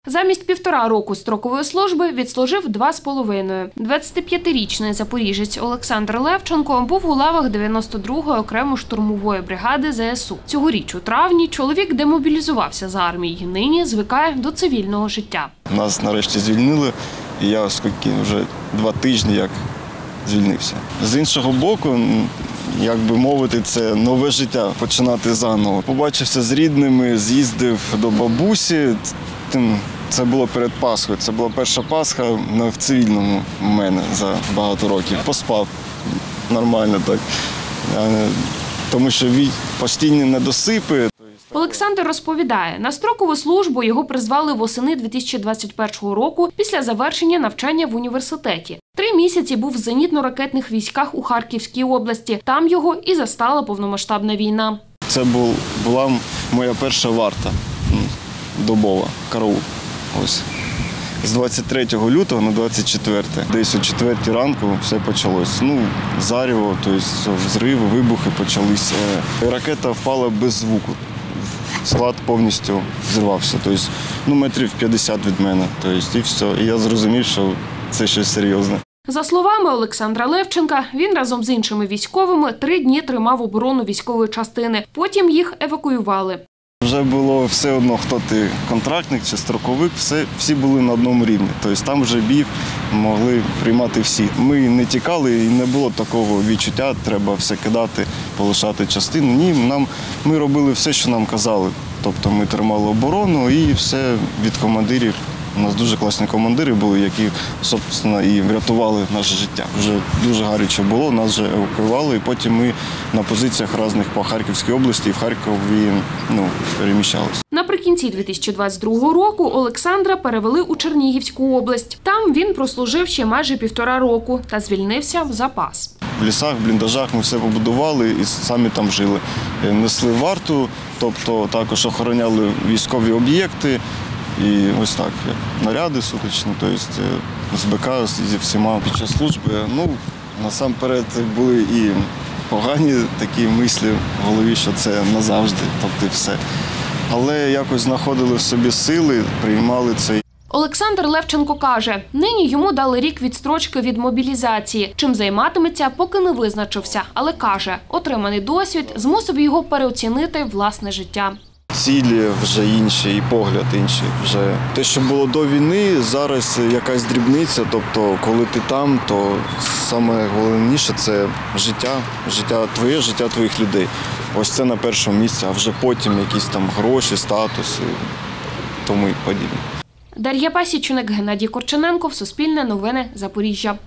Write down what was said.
Замість 1,5 року строкової служби відслужив 2,5. 25-річний запоріжець Олександр Левченко був у лавах 92-ї окремої штурмової бригади ЗСУ. Цьогоріч у травні чоловік демобілізувався з армії, нині звикає до цивільного життя. Нас нарешті звільнили, і я вже 2 тижні як звільнився. З іншого боку, як би мовити, це нове життя, починати заново. Побачився з рідними, з'їздив до бабусі. Це було перед Пасхою. Це була перша Пасха в цивільному у мене за багато років. Поспав нормально так, тому що постійні недосипи. Олександр розповідає, на строкову службу його призвали восени 2021 року після завершення навчання в університеті. 3 місяці був в зенітно-ракетних військах у Харківській області. Там його і застала повномасштабна війна. Це була моя перша варта добова, караул. Ось. З 23 лютого на 24. Десь о 4 ранку все почалось. Зарево, тобто взриви, вибухи почалися. Ракета впала без звуку. Склад повністю взривався. Тобто, метрів 50 від мене. Тобто, і все. І я зрозумів, що це щось серйозне. За словами Олександра Левченка, він разом з іншими військовими 3 дні тримав оборону військової частини. Потім їх евакуювали. Вже було все одно, хто ти контрактник чи строковик, всі були на одному рівні. Тобто там вже бій могли приймати всі. Ми не тікали і не було такого відчуття, треба все кидати, полишати частину. Ні, ми робили все, що нам казали. Тобто ми тримали оборону і все від командирів. У нас дуже класні командири були, які, собственно, і врятували наше життя. Вже дуже гаряче було, нас вже евакуювали, і потім ми на позиціях різних по Харківській області і в Харкові переміщалися. Наприкінці 2022 року Олександра перевели у Чернігівську область. Там він прослужив ще майже 1,5 року та звільнився в запас. В лісах, в бліндажах ми все побудували і самі там жили. Несли варту, тобто також охороняли військові об'єкти. І ось так, як наряди сутичні, тобто з БК зі всіма під час служби. Насамперед були і погані такі мислі в голові, що це назавжди, тобто і все. Але якось знаходили в собі сили, приймали це. Олександр Левченко каже, нині йому дали рік відстрочки від мобілізації. Чим займатиметься, поки не визначився. Але каже, отриманий досвід змусив його переоцінити власне життя. Цілі вже інші і погляд інший. Вже те, що було до війни, зараз якась дрібниця. Тобто, коли ти там, то найголовніше – це життя твоє, життя твоїх людей. Ось це на першому місці, а вже потім якісь там гроші, статуси, тому і подібне. Дар'я Пасічник, Геннадій Корчененко, Суспільне новини, Запоріжжя.